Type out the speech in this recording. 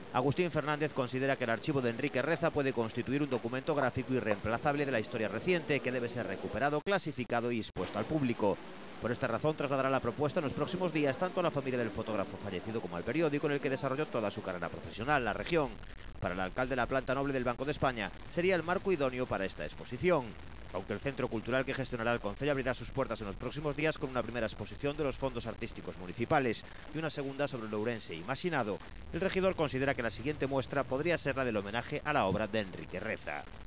Agustín Fernández considera que el archivo de Enrique Reza puede constituir un documento gráfico irreemplazable de la historia reciente que debe ser recuperado, clasificado y expuesto al público. Por esta razón trasladará la propuesta en los próximos días tanto a la familia del fotógrafo fallecido como al periódico en el que desarrolló toda su carrera profesional, La Región. Para el alcalde de la planta noble del Banco de España sería el marco idóneo para esta exposición. Aunque el centro cultural que gestionará el concello abrirá sus puertas en los próximos días con una primera exposición de los fondos artísticos municipales y una segunda sobre el ourense imaginado, el regidor considera que la siguiente muestra podría ser la del homenaje a la obra de Enrique Reza.